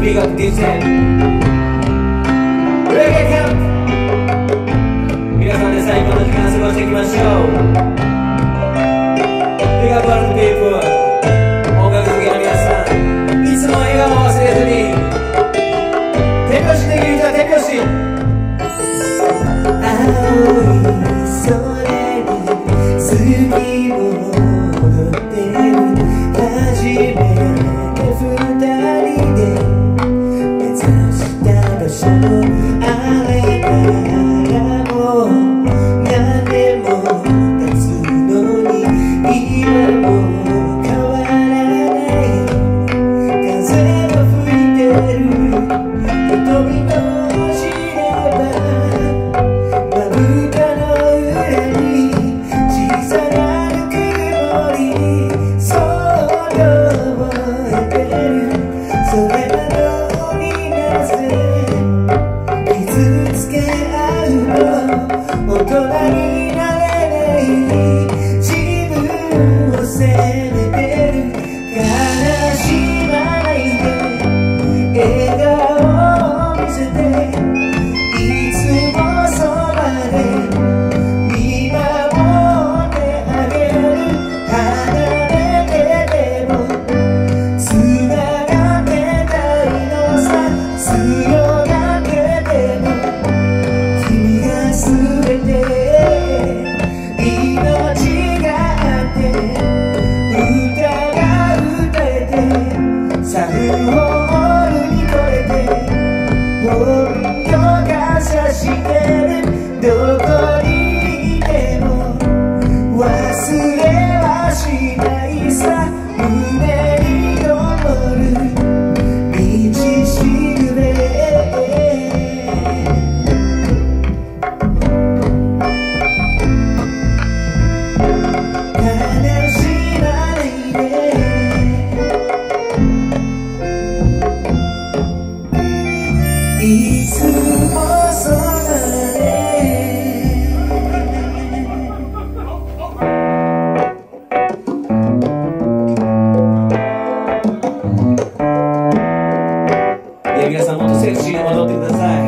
Big up DJ Reggae Camp 皆さんで最高の時間過ごしていきましょう。 Big up all the people 音楽好きの皆さん、いつも笑顔を忘れずに手拍子できる人は手拍子。青い空に月も踊ってる初めて二人で目指した場所あれからもう何年も経つのに今も変わらない風が吹いてる瞳と知ればまぶたの裏に小さなぬくもりそっと覚えてる。それなのになぜ傷つけ合うの。大人になれない自分を責めてる。悲しまないで笑顔を見せていつもそばで見守ってあげる。離れててもつながってたいのさ。強がってても君が全て命があって歌が歌えてサブホールに来れて本当感謝してる。どこにいても忘れはしないさ。胸に灯る道しるべ。悲しまないでいつもそばで。いや皆さんもっとセクシーに戻ってください。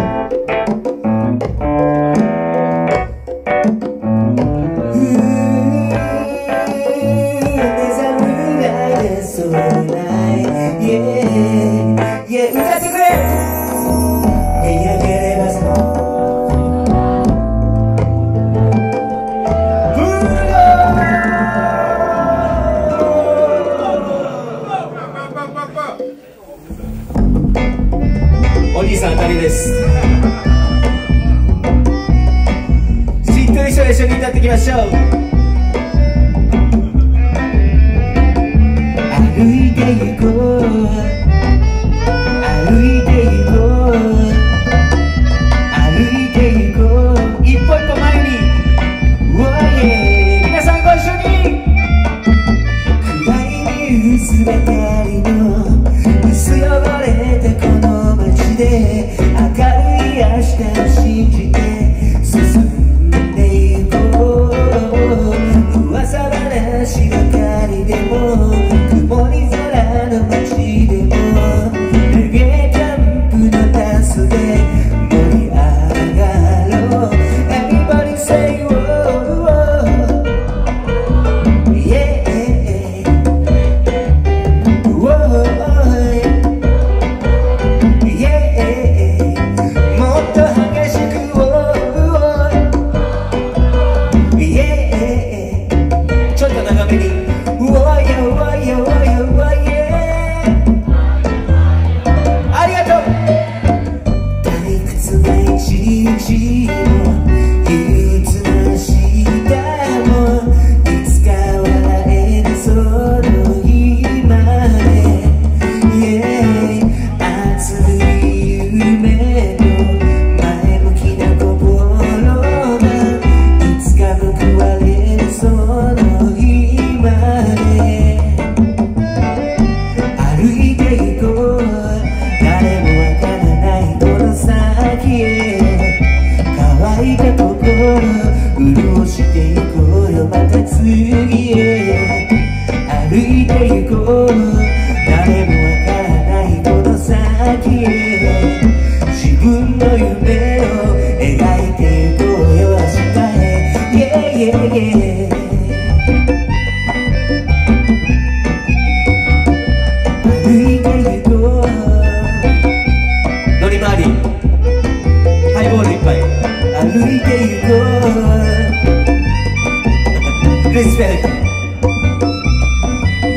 目覚むが出そうない、歌ってくれ。見上げればそうお兄さん2人です。しっとりと一緒に歌っていきましょう。歩いて行こう歩いて行こう歩いて行こう一歩一歩前に Oh yeah 皆さんご一緒に。暗いニュースばかりの薄汚れたこの街で明るい明日を信じて進んでいこう。噂話ばかりでも曇り空の街でもレゲエキャンプのダンスで盛り上がろう。 Everybody say oh yeah oh yeah もっと激しくoh yeah ちょっと長めにoh yeah oh yeah oh yeah oh yeah ありがとう。退屈な一日も憂鬱な明日もいつか笑えるその日まで、熱い夢と前向きな心がいつか報われるその日まで。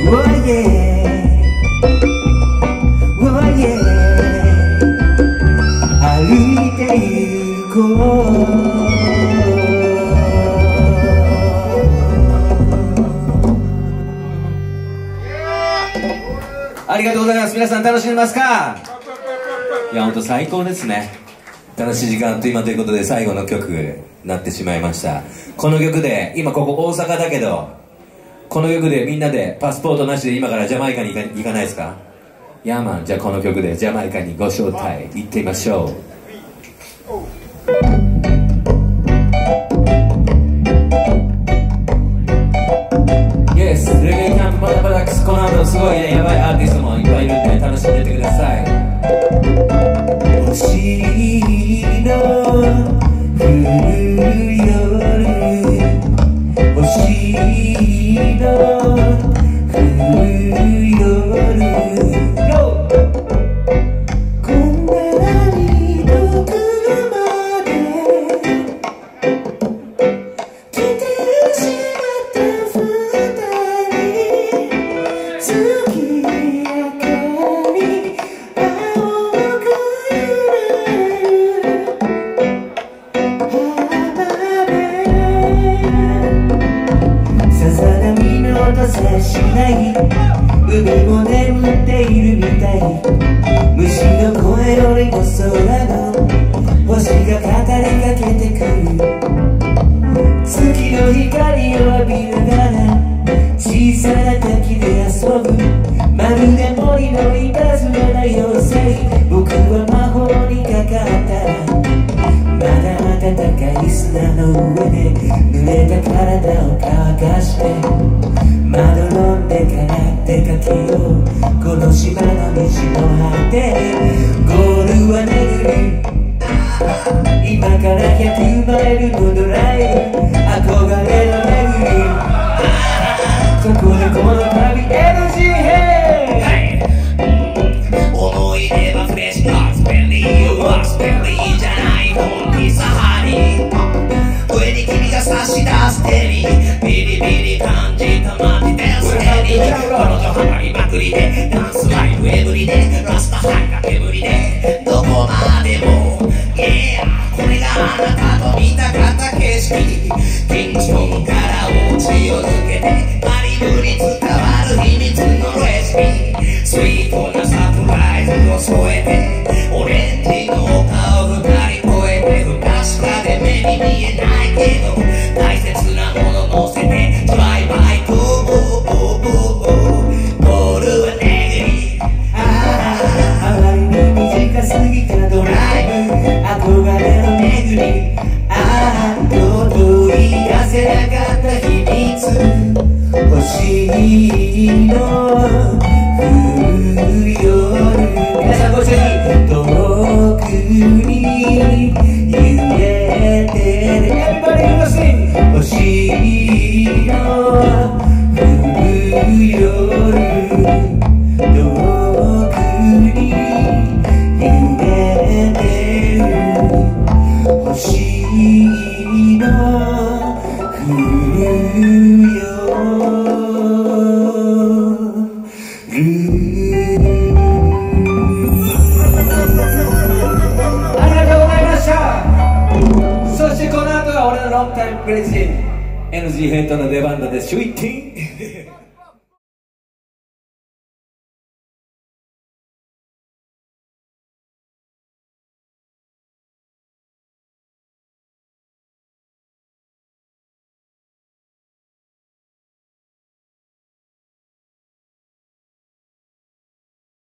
ありがとうございます。皆さん楽しんでますか？いや、ほんと最高ですね。楽しい時間あっという間ということで最後の曲になってしまいました。この曲で、今ここ大阪だけど、この曲でみんなでパスポートなしで今からジャマイカに行かないですか？ヤーマン、じゃあこの曲でジャマイカにご招待行ってみましょう。レゲエキャンプまだまだこの後すごいね、やばいアーティストもいっぱいいるんで楽しんでってください。 星の降る夜、星の降る夜、こんなに遠くまで来てしまった月明かり青くさざ波の音さえしない海も眠っているみたい、虫の声よりも空の星が語りかけてくる、月の光を浴びながら小さな滝で遊ぶ、まるで森のいたずらな妖精、僕は魔法にかかったらまだ暖かい砂の上で濡れた体を乾かして窓飲んでから出かけよう、この島の西の果て、ゴールはNegril、今から100マイルのドライブ、憧れのNegril、そこでこの旅 NG ヘイ、 思い出はフレッシュなスペリーはスペリーじゃない本気さはり、上に君が差し出す手にビリビリ感じたマジでステリー、彼女ハマりまくりでダンスライブエブリでラストハイが煙でどこまでも Yeah、 これがあなたと見たかった景色、キングストンからお家を抜けてマリブに伝わる秘密のレシピ、スイートなサプライズを添えてオレンジの丘を二人越えて不確かで目に見えないけど大切なもの乗せてドライバイとゴールはNegril、 あまりに短すぎたドライブ、憧れのNegril、と言い出せなかった秘密、星の降る夜、皆さんご一緒に遠くに揺れてる Everybody in the scene、 星の降る夜、遠くに揺れてる星の降る夜、 ありがとうございました。そしてこの後は俺のロングタイムプレジン NG ヘッドの出番だでシュイッティン